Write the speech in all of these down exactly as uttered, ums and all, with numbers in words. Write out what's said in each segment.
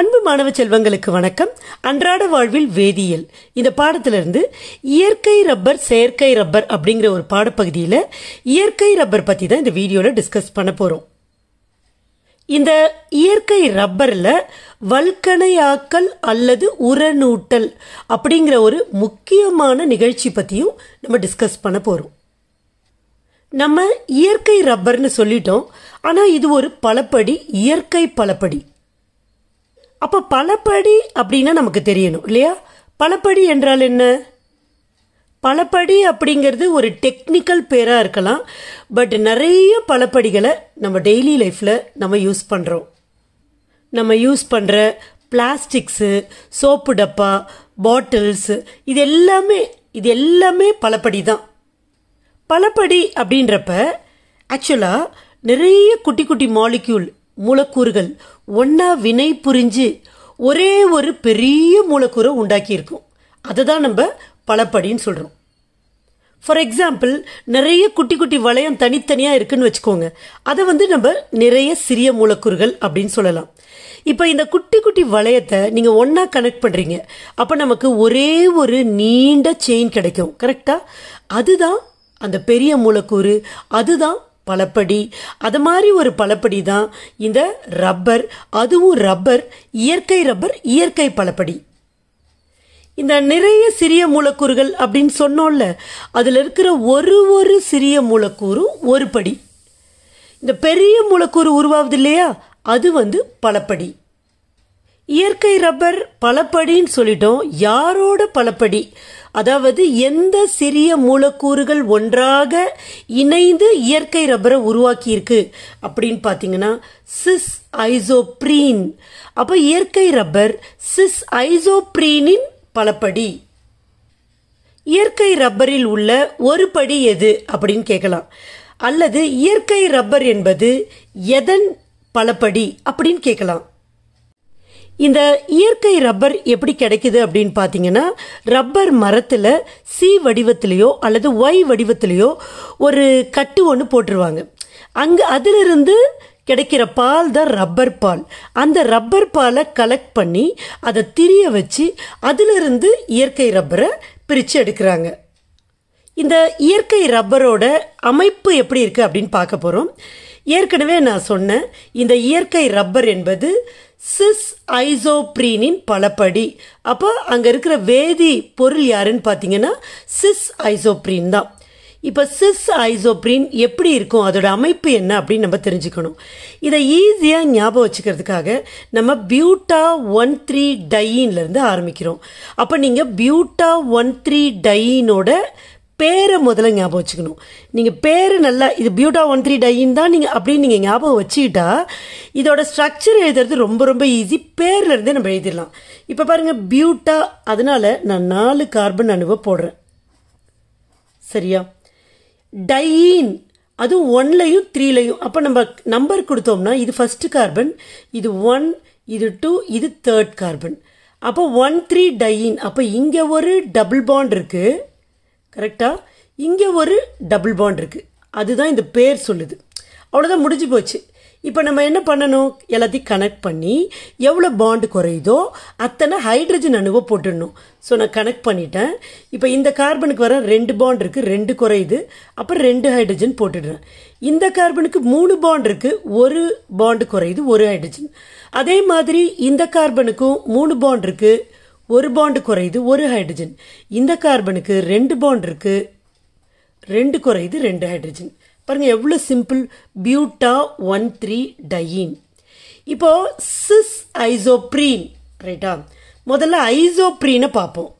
அன்பு மாணவ செல்வங்களுக்கு வணக்கம். அன்றாட வாழ்வில் வேதியியல் இந்த பாடத்திலிருந்து இயற்கை ரப்பர் செயற்கை ரப்பர் அப்படிங்கிற ஒரு பாடப்பகுதியில் இயற்கை ரப்பர் பற்றி தான் இந்த வீடியோவில் டிஸ்கஸ் பண்ண போகிறோம். இந்த இயற்கை ரப்பரில் வல்கணையாக்கல் அல்லது உரநூட்டல் அப்படிங்கிற ஒரு முக்கியமான நிகழ்ச்சி பற்றியும் நம்ம டிஸ்கஸ் பண்ண போகிறோம். நம்ம இயற்கை ரப்பர்னு சொல்லிட்டோம், ஆனால் இது ஒரு பலப்படி இயற்கை பலப்படி. அப்போ பலப்படி அப்படின்னா நமக்கு தெரியணும் இல்லையா? பலப்படி என்றால் என்ன? பலப்படி அப்படிங்கிறது ஒரு டெக்னிக்கல் பேராக இருக்கலாம், பட் நிறைய பலப்படிகளை நம்ம டெய்லி லைஃப்பில் நம்ம யூஸ் பண்ணுறோம். நம்ம யூஸ் பண்ணுற பிளாஸ்டிக்ஸு, சோப்பு டப்பா, பாட்டில்ஸு, இது எல்லாமே இது எல்லாமே பலப்படி தான். பலப்படி அப்படின்றப்ப ஆக்சுவலாக நிறைய குட்டி குட்டி மாலிக்யூல் மூலக்கூறுகள் ஒன்றா வினை புரிஞ்சு ஒரே ஒரு பெரிய மூலக்கூறை உண்டாக்கியிருக்கும். அதை தான் நம்ம பலப்படின்னு சொல்கிறோம். ஃபார் எக்ஸாம்பிள், நிறைய குட்டி குட்டி வளையம் தனித்தனியாக இருக்குன்னு வச்சுக்கோங்க, அதை வந்து நம்ம நிறைய சிறிய மூலக்கூறுகள் அப்படின்னு சொல்லலாம். இப்போ இந்த குட்டி குட்டி வளையத்தை நீங்கள் ஒன்றா கனெக்ட் பண்ணுறீங்க, அப்போ நமக்கு ஒரே ஒரு நீண்ட செயின் கிடைக்கும். கரெக்டாக? அதுதான் அந்த பெரிய மூலக்கூறு, அதுதான் பலப்படி. அது மாதிரி ஒரு பலப்படி தான் இந்த ரப்பர். அதுவும் ரப்பர் இயற்கை ரப்பர், இயற்கை பலப்படி. இந்த நிறைய சிறிய மூலக்கூறுகள் அப்படின்னு சொன்னோம்ல, அதில் இருக்கிற ஒரு ஒரு சிறிய மூலக்கூறும் ஒரு படி. இந்த பெரிய மூலக்கூறு உருவாகுது இல்லையா, அது வந்து பலப்படி. இயற்கை ரப்பர் பலப்படின்னு சொல்லிட்டோம். யாரோட பலப்படி? அதாவது எந்த சிறிய மூலக்கூறுகள் ஒன்றாக இணைந்து இயற்கை ரப்பரை உருவாக்கி இருக்கு அப்படின்னு பார்த்தீங்கன்னா சிஸ் ஐசோப்ரீன். அப்போ இயற்கை ரப்பர் சிஸ் ஐசோப்ரீனின் பலப்படி. இயற்கை ரப்பரில் உள்ள ஒரு படி எது அப்படின்னு கேட்கலாம். அல்லது இயற்கை ரப்பர் என்பது எதன் பலப்படி அப்படின்னு கேட்கலாம். இந்த இயற்கை ரப்பர் எப்படி கிடைக்குது அப்படின்னு பார்த்தீங்கன்னா, ரப்பர் மரத்தில் சி வடிவத்திலேயோ அல்லது ஒய் வடிவத்திலேயோ ஒரு கட்டு ஒன்று போட்டுருவாங்க. அங்கே அதிலிருந்து கிடைக்கிற பால் தான் ரப்பர் பால். அந்த ரப்பர் பாலை கலெக்ட் பண்ணி அதை திரிய வச்சு அதிலிருந்து இயற்கை ரப்பரை பிரித்து எடுக்கிறாங்க. இந்த இயற்கை ரப்பரோட அமைப்பு எப்படி இருக்குது அப்படின்னு பார்க்க போகிறோம். ஏற்கனவே நான் சொன்னேன், இந்த இயற்கை ரப்பர் என்பது சிஸ் ஐசோப்ரீனின் பலப்படி. அப்போ அங்கே இருக்கிற வேதி பொருள் யாருன்னு பார்த்தீங்கன்னா சிஸ் ஐசோப்ரீன் தான். இப்போ சிஸ் ஐசோப்ரீன் எப்படி இருக்கும், அதோட அமைப்பு என்ன அப்படின்னு நம்ம தெரிஞ்சுக்கணும். இதை ஈஸியாக ஞாபகம் வச்சுக்கிறதுக்காக நம்ம பியூட்டா ஒன் த்ரீ டையின்லேருந்து ஆரம்பிக்கிறோம். அப்போ நீங்கள் பியூட்டா ஒன் த்ரீ டையினோட பேரை முதல்ல ஞாபகம் வச்சுக்கணும். நீங்கள் பேர் நல்லா, இது பியூட்டா ஒன் த்ரீ டையின் தான் நீங்கள் அப்படின்னு நீங்கள் ஞாபகம் வச்சுக்கிட்டா இதோட ஸ்ட்ரக்சர் எழுதுறது ரொம்ப ரொம்ப ஈஸி. பேர்ல இருந்தே நம்ம எழுதிடலாம். இப்போ பாருங்கள், பியூட்டா, அதனால நான் நாலு கார்பன் அணுவை போடுறேன். சரியா? டையின் அதுவும் ஒன்லையும் த்ரீலையும். அப்போ நம்ம நம்பர் கொடுத்தோம்னா இது ஃபர்ஸ்ட் கார்பன், இது ஒன், இது டூ, இது தேர்ட் கார்பன். அப்போ ஒன் த்ரீ டையின். அப்போ இங்கே ஒரு டபுள் பாண்ட் இருக்குது. கரெக்டா? இங்கே ஒரு டபுள் பாண்ட் இருக்குது. அதுதான் இந்த பேர் சொல்லுது. அவ்வளோதான், முடிஞ்சு போச்சு. இப்போ நம்ம என்ன பண்ணணும்? எல்லாத்தையும் கனெக்ட் பண்ணி எவ்வளோ பாண்டு குறையுதோ அத்தனை ஹைட்ரஜன் அணுவை போட்டுடணும். ஸோ நான் கனெக்ட் பண்ணிட்டேன். இப்போ இந்த கார்பனுக்கு வர ரெண்டு பாண்ட் இருக்குது, ரெண்டு குறையுது, அப்புறம் ரெண்டு ஹைட்ரஜன் போட்டுடுறேன். இந்த கார்பனுக்கு மூணு பாண்ட் இருக்குது, ஒரு பாண்டு குறையுது, ஒரு ஹைட்ரஜன். அதே மாதிரி இந்த கார்பனுக்கும் மூணு பாண்ட் இருக்குது, ஒரு பாண்டு குறையுது, ஒரு ஹைட்ரஜன். இந்த கார்பனுக்கு ரெண்டு பாண்ட் இருக்கு, ரெண்டு குறையுது, ரெண்டு ஹைட்ரஜன். பாருங்க எவ்வளோ simple. Buta one three diene. இப்போ சிஸ் ஐசோப்ரீன், ரைட்டா? முதல்ல ஐசோப்ரீனை பார்ப்போம்.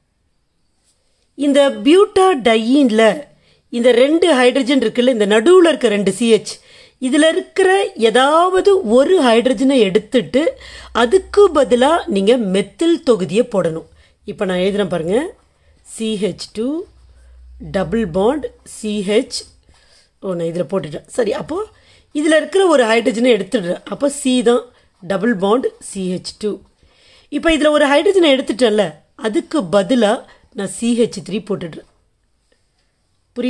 இந்த பியூட்டா டையின்ல இந்த ரெண்டு ஹைட்ரஜன் இருக்குல்ல, இந்த நடுவில் இருக்க ரெண்டு சிஹெச், இதில் இருக்கிற ஏதாவது ஒரு ஹைட்ரஜனை எடுத்துட்டு அதுக்கு பதிலாக நீங்கள் மெத்தில் தொகுதியை போடணும். இப்போ நான் எழுதுகிறேன் பாருங்கள், CH two double bond CH. ஓ, நான் இதில் போட்டுட்டேன். சரி, அப்போது இதில் இருக்கிற ஒரு ஹைட்ரஜனை எடுத்துடுறேன். அப்போ சி தான் டபுள் பாண்ட் சிஹெச் டூ. இப்போ இதில் ஒரு ஹைட்ரஜனை எடுத்துட்டேன்ல, அதுக்கு பதிலாக நான் சிஹெச் த்ரீ போட்டுடுறேன். புரியுதா?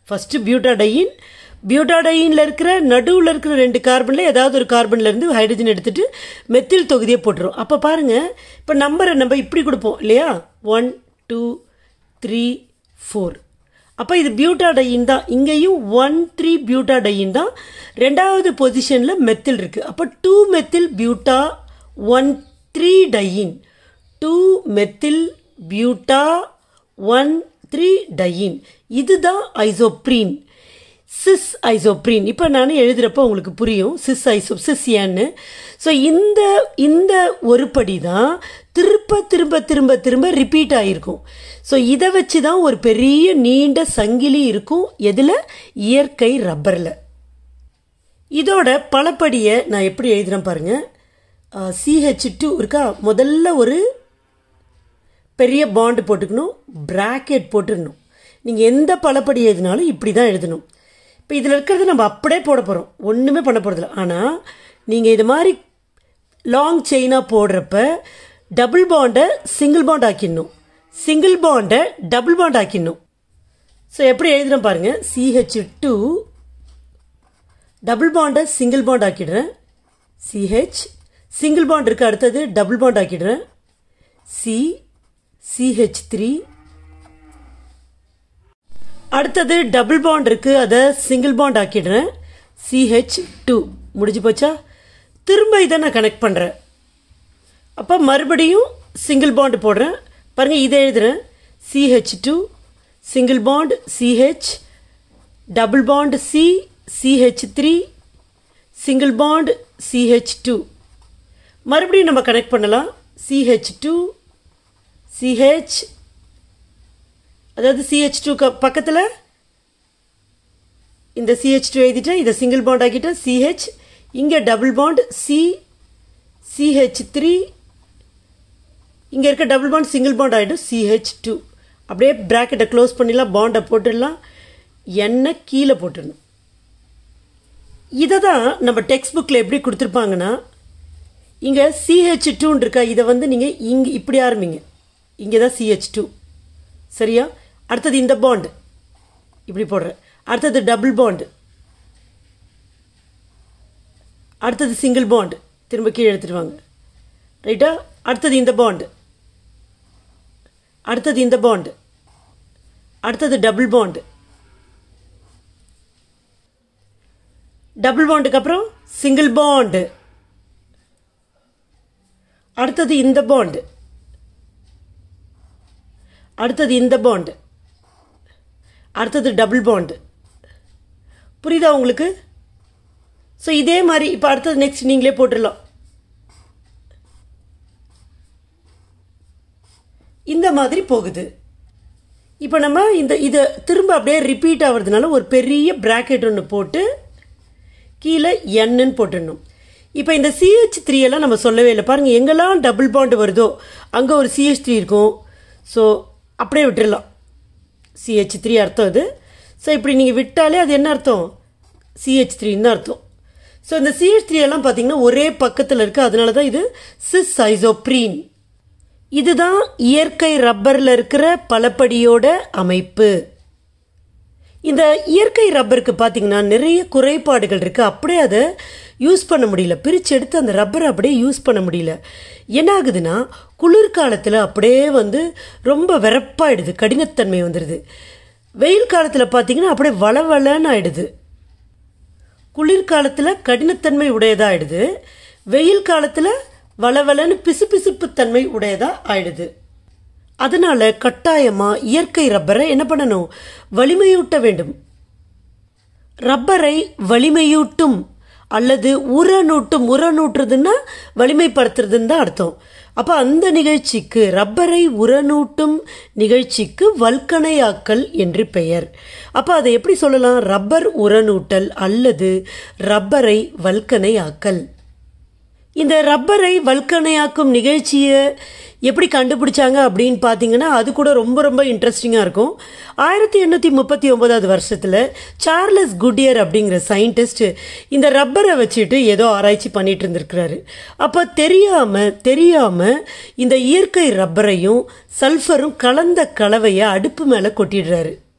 ஃபஸ்ட்டு பியூட்டாடையின், பியூட்டாடையினில் இருக்கிற நடுவில் இருக்கிற ரெண்டு கார்பனில் ஏதாவது ஒரு கார்பன்லேருந்து ஹைட்ரஜன் எடுத்துகிட்டு மெத்தில் தொகுதியை போட்டுரும். அப்போ பாருங்கள், இப்போ நம்பரை நம்ம இப்படி கொடுப்போம் இல்லையா, ஒன் டூ த்ரீ ஃபோர். அப்போ இது பியூட்டாடையின் தான். இங்கேயும் ஒன் த்ரீ பியூட்டாடையின் தான். ரெண்டாவது பொசிஷனில் மெத்தில் இருக்குது. அப்போ two methyl buta one three diene, two methyl buta one three diene. இதுதான் ஐசோப்ரீன், சிஸ் ஐசோப்ரீன். இப்போ நான் எழுதுகிறப்போ உங்களுக்கு புரியும் சிஸ் ஐசோ சிஸ் ஏன்னு. ஸோ இந்த இந்த ஒரு படி தான் திரும்ப திரும்ப திரும்ப திரும்ப ரிப்பீட் ஆகிருக்கும். ஸோ இதை வச்சு தான் ஒரு பெரிய நீண்ட சங்கிலி இருக்கும். எதில்? இயற்கை ரப்பரில். இதோட பலப்படியை நான் எப்படி எழுதுகிறேன் பாருங்கள். சிஹெச் டூ இருக்கா, முதல்ல ஒரு பெரிய பாண்டு போட்டுக்கணும், பிராக்கெட் போட்டுடணும். நீங்கள் எந்த பலப்படி எழுதினாலும் இப்படி தான் எழுதணும். இப்போ இதில் இருக்கிறது நம்ம அப்படியே போட போகிறோம், ஒன்றுமே பண்ண போகிறதில்ல. ஆனால் நீங்கள் இது மாதிரி லாங் செயினாக போடுறப்ப டபுள் பாண்டை சிங்கிள் பாண்ட் ஆக்கிடணும், சிங்கிள் பாண்டை டபுள் பாண்ட் ஆக்கிடணும். ஸோ எப்படி எழுதுகிறேன் பாருங்கள். சிஹெச் டூ டபுள் பாண்டை சிங்கிள் பாண்ட் ஆக்கிடுறேன், சிஹெச் சிங்கிள் பாண்ட் இருக்குது, அடுத்தது டபுள் பாண்ட் ஆக்கிடுறேன், சி சிஹெச் த்ரீ, அடுத்தது டபுள் பாண்ட் இருக்குது, அதை சிங்கிள் பாண்ட் ஆக்கிடுறேன், சிஹெச் டூ. முடிஞ்சு போச்சா? திரும்ப இதை நான் கனெக்ட் பண்ணுறேன். அப்போ மறுபடியும் சிங்கிள் பாண்ட் போடுறேன். பாருங்கள், இதை எழுதுகிறேன், CH two single bond CH, double bond C CH three, single bond CH two. மறுபடியும் நம்ம கனெக்ட் பண்ணலாம், சிஹெச் டூ சிஹெச், அதாவது சிஹெச் டூ பக்கத்தில் இந்த சிஹெச் டூ எழுதிட்டேன், இதை சிங்கிள் பாண்ட் ஆக்கிட்டேன், சிஹெச், இங்கே double bond C CH three, இங்கே இருக்க டபுள் பாண்ட் சிங்கிள் பாண்ட் ஆகிடும், சிஹெச் டூ. அப்படியே ப்ராக்கெட்டை க்ளோஸ் பண்ணிடலாம், பாண்டை போட்டுடலாம், எண்ணெய் கீழே போட்டுடணும். இதை தான் நம்ம டெக்ஸ்ட் புக்கில் எப்படி கொடுத்துருப்பாங்கன்னா, இங்கே சிஹெச் டூன்னு இருக்கா, இதை வந்து நீங்கள் இங்கே இப்படி ஆரம்பிங்க, இங்கே தான் சிஹெச் டூ, சரியா? அடுத்தது இந்த பாண்டு இப்படி போடுறேன், அடுத்தது டபுள் பாண்டு, அடுத்தது சிங்கிள் பாண்டு, திரும்ப கீழே எடுத்துட்டு வாங்க, ரைட்டா? அடுத்தது இந்த பாண்டு, அடுத்தது இந்த பாண்டு, அடுத்தது டபுள் பாண்டு, டபுள் பாண்டுக்கு அப்புறம் சிங்கிள் பாண்டு, அடுத்தது இந்த பாண்டு, அடுத்தது இந்த பாண்டு, அடுத்தது டபுள் பாண்டு. புரியுதா உங்களுக்கு? ஸோ இதே மாதிரி இப்போ அடுத்தது நெக்ஸ்ட் நீங்களே போட்டுடலாம். இந்த மாதிரி போகுது. இப்போ நம்ம இந்த இதை திரும்ப அப்படியே ரிப்பீட் ஆகிறதுனால ஒரு பெரிய ப்ராக்கெட் ஒன்று போட்டு கீழே என்னு போட்டுடணும். இப்போ இந்த சிஹெச் த்ரீ எல்லாம் நம்ம சொல்லவே இல்லை. பாருங்கள், எங்கெல்லாம் டபுள் பாண்டு வருதோ அங்கே ஒரு சிஹெச் த்ரீ இருக்கும். ஸோ அப்படியே விட்டுடலாம், சிஹெச் த்ரீ அர்த்தம் அது. ஸோ இப்படி நீங்கள் விட்டாலே அது என்ன அர்த்தம்? சிஹெச் த்ரீன்னு தான் அர்த்தம். ஸோ இந்த சிஹெச் த்ரீ எல்லாம் பார்த்தீங்கன்னா ஒரே பக்கத்தில் இருக்குது, அதனால தான் இது சிஸ் ஐசோப்ரீன். இதுதான் இயற்கை ரப்பரில் இருக்கிற பலப்படியோட அமைப்பு. இந்த இயற்கை ரப்பருக்கு பார்த்தீங்கன்னா நிறைய குறைபாடுகள் இருக்குது. அப்படியே அதை யூஸ் பண்ண முடியல, பிரித்து எடுத்து அந்த ரப்பரை அப்படியே யூஸ் பண்ண முடியல. என்ன ஆகுதுன்னா, குளிர்காலத்தில் அப்படியே வந்து ரொம்ப வெறப்பாயிடுது, கடினத்தன்மை வந்துடுது. வெயில் காலத்தில் பார்த்தீங்கன்னா அப்படியே வளவளன்னு ஆயிடுது. குளிர்காலத்தில் கடினத்தன்மை உடையதாகிடுது, வெயில் காலத்தில் வளவளன்னு பிசுபிசுப்பு தன்மை உடையதாக ஆயிடுது. அதனால் கட்டாயமாக இயற்கை ரப்பரை என்ன பண்ணணும்? வலிமையூட்ட வேண்டும். ரப்பரை வலிமையூட்டும் அல்லது உரநூட்டும், உரநூட்டுறதுன்னா வலிமைப்படுத்துறதுன்னு தான் அர்த்தம். அப்போ அந்த நிகழ்ச்சிக்கு, ரப்பரை உரநூட்டும் நிகழ்ச்சிக்கு வல்கனையாக்கல் என்று பெயர். அப்போ அதை எப்படி சொல்லலாம்? ரப்பர் உரநூட்டல் அல்லது ரப்பரை வல்கனையாக்கல். இந்த ரப்பரை வல்கனையாக்கும் நிகழ்ச்சியை எப்படி கண்டுபிடிச்சாங்க அப்படின்னு பார்த்தீங்கன்னா அது கூட ரொம்ப ரொம்ப இன்ட்ரெஸ்டிங்காக இருக்கும். ஆயிரத்தி எண்ணூற்றி முப்பத்தி ஒன்பதாவது வருஷத்தில் சார்லஸ் குட்டியர் அப்படிங்கிற சயின்டிஸ்ட் இந்த ரப்பரை வச்சுட்டு ஏதோ ஆராய்ச்சி பண்ணிட்டு இருந்திருக்கிறாரு. அப்போ தெரியாமல் தெரியாமல் இந்த இயற்கை ரப்பரையும் சல்ஃபரும் கலந்த கலவையை அடுப்பு மேலே கொட்டிடுறாரு.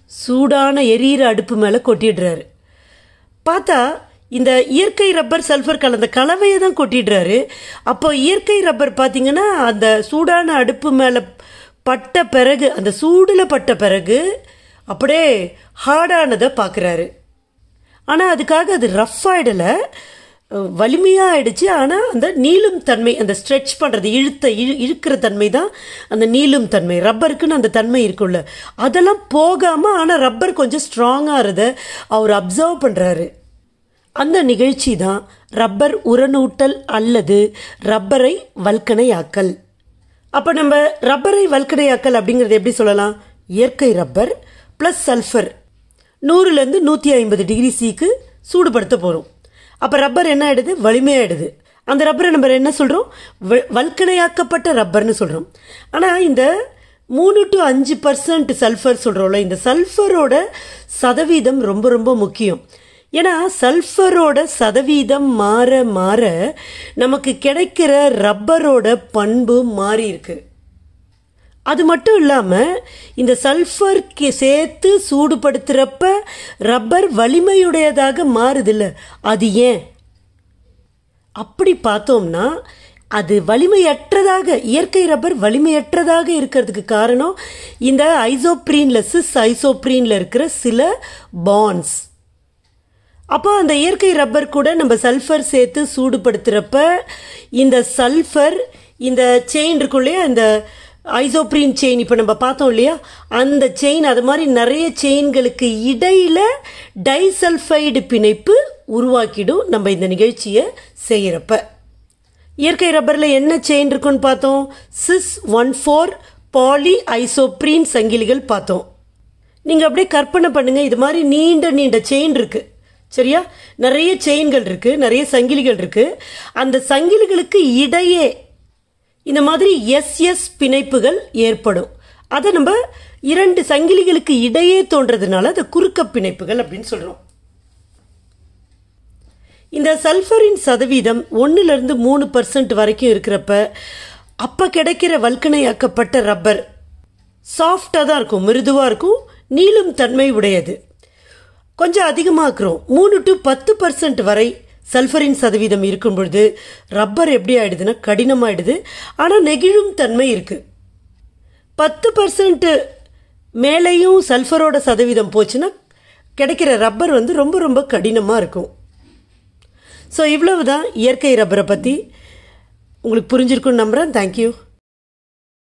சூடான எரியிற அடுப்பு மேலே கொட்டிடுறாரு. பார்த்தா இந்த இயற்கை ரப்பர் சல்ஃபர் கலந்த கலவையை தான் கொட்டிடுறாரு. அப்போ இயற்கை ரப்பர் பார்த்திங்கன்னா அந்த சூடான அடுப்பு மேலே பட்ட பிறகு, அந்த சூடில் பட்ட பிறகு அப்படியே ஹார்டானதை பார்க்குறாரு. ஆனால் அதுக்காக அது ரஃப் ஆகிடலை, வலிமையாக ஆயிடுச்சு. ஆனால் அந்த நீளும் தன்மை, அந்த ஸ்ட்ரெச் பண்ணுறது, இழுத்த இழு இழுக்கிற தன்மை தான் அந்த நீளும் தன்மை. ரப்பருக்குன்னு அந்த தன்மை இருக்குல்ல, அதெல்லாம் போகாமல் ஆனால் ரப்பர் கொஞ்சம் ஸ்ட்ராங்காக இருதை அவர் அப்சர்வ் பண்ணுறாரு. அந்த நிகழ்ச்சி தான் ரப்பர் உரநூட்டல் அல்லது ரப்பரை வல்கனையாக்கல். அப்போ நம்ம ரப்பரை வல்கனையாக்கல் அப்படிங்கிறது எப்படி சொல்லலாம்? இயற்கை ரப்பர் ப்ளஸ் சல்ஃபர் நூறுலேருந்து நூற்றி ஐம்பது டிகிரி சிக்கு சூடுபடுத்த போகிறோம். அப்போ ரப்பர் என்ன ஆகிடுது? வலிமையாகிடுது. அந்த ரப்பரை நம்ம என்ன சொல்கிறோம்? வல்கனையாக்கப்பட்ட ரப்பர்னு சொல்கிறோம். ஆனால் இந்த மூணு டு அஞ்சு பர்சன்ட் சல்ஃபர் சொல்கிறோம்ல, இந்த சல்ஃபரோட சதவீதம் ரொம்ப ரொம்ப முக்கியம். ஏன்னா சல்ஃபரோட சதவீதம் மாற மாற நமக்கு கிடைக்கிற ரப்பரோட பண்பு மாறி இருக்கு. அது மட்டும் இல்லாமல் இந்த சல்ஃபருக்கு சேர்த்து சூடுபடுத்துகிறப்ப ரப்பர் வலிமையுடையதாக மாறுதில்ல. அது ஏன் அப்படி பார்த்தோம்னா, அது வலிமையற்றதாக, இயற்கை ரப்பர் வலிமையற்றதாக இருக்கிறதுக்கு காரணம் இந்த ஐசோப்ரீனில் சிஸ் ஐசோப்ரீனில் இருக்கிற சில பாண்ட்ஸ். அப்போ அந்த இயற்கை ரப்பர் கூட நம்ம சல்ஃபர் சேர்த்து சூடுபடுத்துகிறப்ப இந்த சல்ஃபர் இந்த செயின் இருக்குள்ளே, அந்த ஐசோப்ரீன் செயின் இப்போ நம்ம பார்த்தோம் இல்லையா, அந்த செயின், அது மாதிரி நிறைய செயின்களுக்கு இடையில் டைசல்ஃபைடு பிணைப்பு உருவாக்கிடும் நம்ம இந்த நிகழ்ச்சியை செய்கிறப்ப. இயற்கை ரப்பரில் என்ன செயின் இருக்குன்னு பார்த்தோம்? Cis one four poly isoprene சங்கிலிகள் பார்த்தோம். நீங்கள் அப்படியே கற்பனை பண்ணுங்கள், இது மாதிரி நீண்ட நீண்ட செயின் இருக்குது, சரியா? நிறைய செயின்கள் இருக்குது, நிறைய சங்கிலிகள் இருக்குது. அந்த சங்கிலிகளுக்கு இடையே இந்த மாதிரி எஸ் எஸ் பிணைப்புகள் ஏற்படும். அதை நம்ம இரண்டு சங்கிலிகளுக்கு இடையே தோன்றதுனால அதை குறுக்க பிணைப்புகள் அப்படின்னு சொல்கிறோம். இந்த சல்ஃபரின் சதவீதம் ஒன்றுலேருந்து மூணு பர்சன்ட் வரைக்கும் இருக்கிறப்ப அப்போ கிடைக்கிற வல்கனையாக்கப்பட்ட ரப்பர் சாஃப்டாக தான் இருக்கும், மிருதுவாக இருக்கும், நீளும் தன்மை உடையது. கொஞ்சம் அதிகமாக்குறோம், மூணு டு பத்து பர்சன்ட் வரை சல்ஃபரின் சதவீதம் இருக்கும் பொழுது ரப்பர் எப்படி ஆகிடுதுன்னா கடினமாகிடுது, ஆனால் நெகிழும் தன்மை இருக்குது. பத்து பர்சன்ட் மேலேயும் சல்ஃபரோட சதவீதம் போச்சுன்னா கிடைக்கிற ரப்பர் வந்து ரொம்ப ரொம்ப கடினமாக இருக்கும். ஸோ இவ்வளவு தான் இயற்கை ரப்பரை பற்றி. உங்களுக்கு புரிஞ்சிருக்குன்னு நம்புகிறேன். தேங்க்யூ.